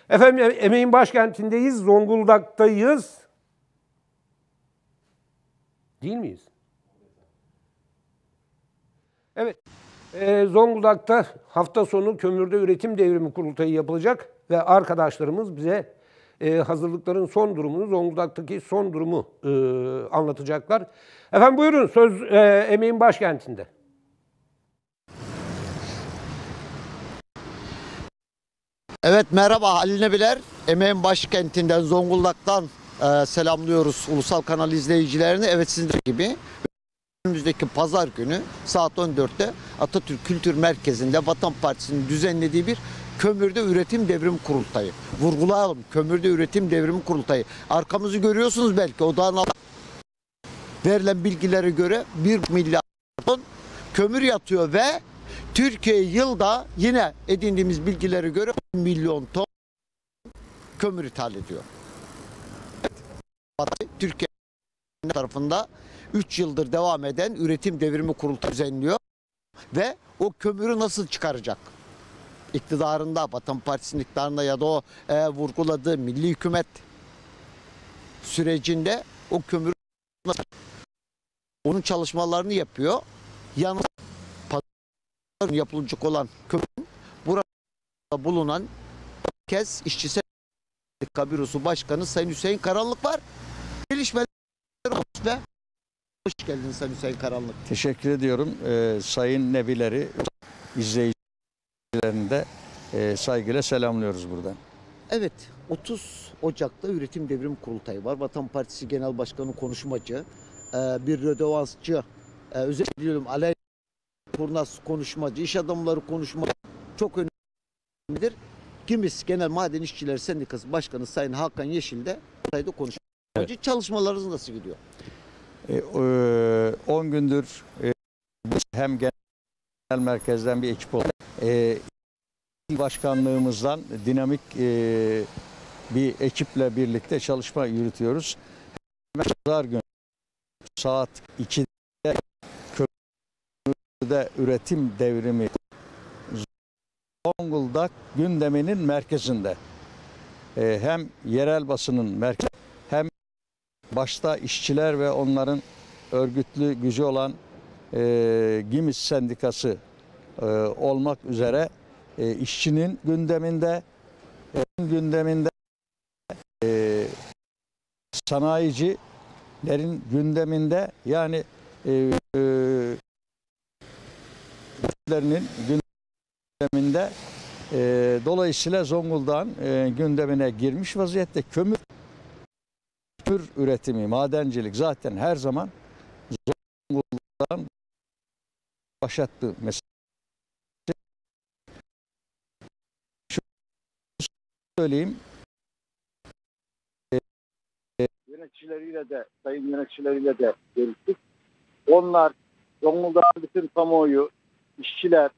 Efendim emeğin başkentindeyiz, Zonguldak'tayız. Değil miyiz? Evet, Zonguldak'ta hafta sonu kömürde üretim devrimi kurultayı yapılacak ve arkadaşlarımız bize hazırlıkların son durumunu, Zonguldak'taki son durumu anlatacaklar. Efendim buyurun, söz emeğin başkentinde. Evet, merhaba Halil Nebiler. Emeğin başkentinden Zonguldak'tan selamlıyoruz ulusal kanal izleyicilerini. Evet, sizin gibi önümüzdeki pazar günü saat 14'te Atatürk Kültür Merkezi'nde Vatan Partisi'nin düzenlediği bir kömürde üretim devrim kurultayı. Vurgulayalım, kömürde üretim devrim kurultayı. Arkamızı görüyorsunuz belki, odağın verilen bilgilere göre 1 milyar ton kömür yatıyor ve Türkiye yılda yine edindiğimiz bilgilere göre 1 milyon ton kömür ithal ediyor. Türkiye tarafında 3 yıldır devam eden üretim devrimi kurultayı düzenliyor ve o kömürü nasıl çıkaracak? İktidarında, Vatan Partisi'nin iktidarında ya da o vurguladığı milli hükümet sürecinde o kömürü nasıl, onun çalışmalarını yapıyor. Yalnız yapılacak olan kömürün burada bulunan Merkez İşçi Sendika Bürosu Başkanı Sayın Hüseyin Karanlık var. Gelişmeler ve hoş geldiniz Sayın Hüseyin Karanlık. Teşekkür ediyorum. Sayın Nebileri izleyicilerini de saygıyla selamlıyoruz buradan. Evet, 30 Ocak'ta üretim devrim kurultayı var. Vatan Partisi Genel Başkanı konuşmacı, bir rödevansçı, özür diliyorum, Aley Kurnaz konuşmacı, iş adamları konuşmacı çok önemlidir. Kimis Genel Maden İşçileri Sendikası Başkanı Sayın Hakan Yeşil de orada konuşmacı. Evet. Çalışmalarınız nasıl gidiyor? 10 gündür hem genel merkezden bir ekip olarak başkanlığımızdan dinamik bir ekiple birlikte çalışma yürütüyoruz. Pazar günü saat 2'de kömürde üretim devrimi Zonguldak gündeminin merkezinde. Hem yerel basının merkezi hem başta işçiler ve onların örgütlü gücü olan GİMİS Sendikası olmak üzere işçinin gündeminde sanayicilerin gündeminde, yani gündeminde, dolayısıyla Zonguldak'ın gündemine girmiş vaziyette. Kömür üretimi, madencilik zaten her zaman Zonguldak'ın başlattığı mesele. Şunu söyleyeyim. Sayın yöneticileriyle de görüştük. Onlar, Zonguldak'ın bütün kamuoyu, işçiler,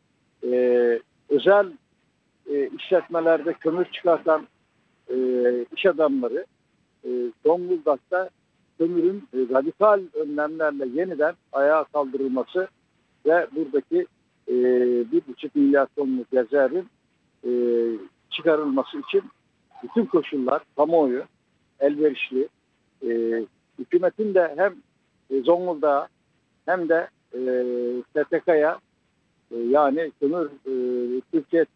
özel işletmelerde kömür çıkartan iş adamları Zonguldak'ta kömürün radikal önlemlerle yeniden ayağa kaldırılması ve buradaki 1,5 milyar tonluk rezervin çıkarılması için bütün koşullar kamuoyu elverişli. Hükümetin de hem Zonguldak'a hem de STK'ya yani Türkiye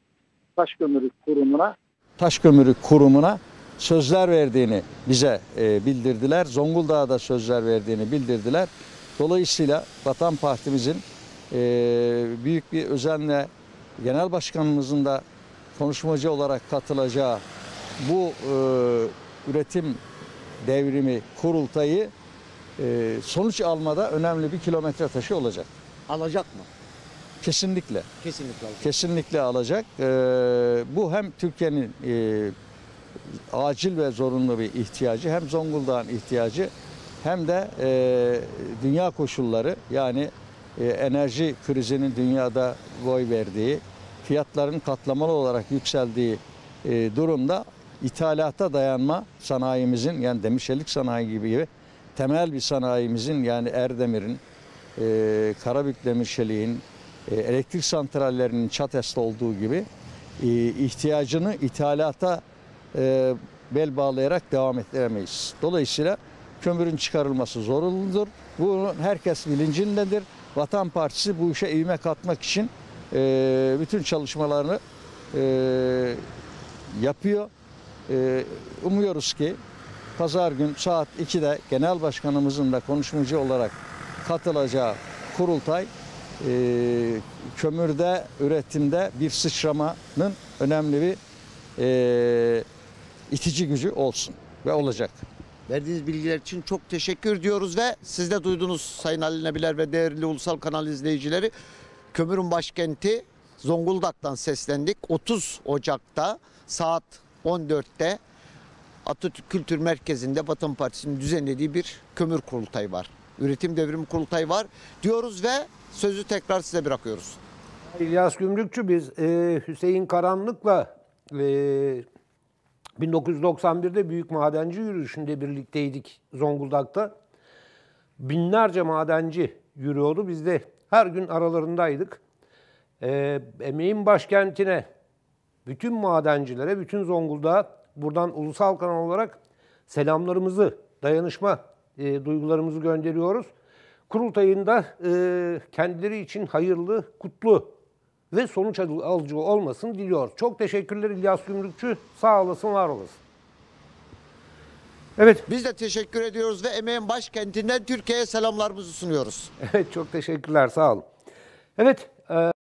Taş Kömürü Kurumu'na sözler verdiğini bize bildirdiler. Zonguldak'a da sözler verdiğini bildirdiler. Dolayısıyla Vatan Partimizin büyük bir özenle Genel Başkanımızın da konuşmacı olarak katılacağı bu üretim devrimi kurultayı sonuç almada önemli bir kilometre taşı olacak. Alacak mı? Kesinlikle. Kesinlikle alacak. Kesinlikle alacak. Bu hem Türkiye'nin acil ve zorunlu bir ihtiyacı, hem Zonguldak'ın ihtiyacı, hem de dünya koşulları, yani enerji krizinin dünyada boy verdiği, fiyatların katlamalı olarak yükseldiği durumda ithalata dayanma sanayimizin, yani demirçelik sanayi gibi temel bir sanayimizin, yani Erdemir'in, Karabük Demirçelik'in, elektrik santrallerinin Çates'te olduğu gibi ihtiyacını ithalata bel bağlayarak devam ettiremeyiz. Dolayısıyla kömürün çıkarılması zorunludur. Bunun herkes bilincindedir. Vatan Partisi bu işe ivme katmak için bütün çalışmalarını yapıyor. Umuyoruz ki pazar gün saat 2'de Genel Başkanımızın da konuşmacı olarak katılacağı kurultay kömürde, üretimde bir sıçramanın önemli bir itici gücü olsun ve olacak. Verdiğiniz bilgiler için çok teşekkür ediyoruz ve siz de duydunuz Sayın Ali Nebiler ve değerli Ulusal Kanal izleyicileri. Kömürün başkenti Zonguldak'tan seslendik. 30 Ocak'ta saat 14'te Atatürk Kültür Merkezi'nde Vatan Partisi'nin düzenlediği bir kömür kurultayı var. Üretim devrimi kurultayı var diyoruz ve sözü tekrar size bırakıyoruz. İlyas Gümrükçü, biz Hüseyin Karanlık'la 1991'de Büyük Madenci Yürüyüşü'nde birlikteydik Zonguldak'ta. Binlerce madenci yürüyordu. Biz de her gün aralarındaydık. Emeğin başkentine, bütün madencilere, bütün Zonguldak'a buradan ulusal kanal olarak selamlarımızı, dayanışma duygularımızı gönderiyoruz. Kurultayında kendileri için hayırlı, kutlu ve sonuç alıcı olmasını diliyoruz. Çok teşekkürler İlyas Gümrükçü. Sağ olasın, var olasın. Evet. Biz de teşekkür ediyoruz ve emeğin başkentinden Türkiye'ye selamlarımızı sunuyoruz. Evet, çok teşekkürler. Sağ olun. Evet.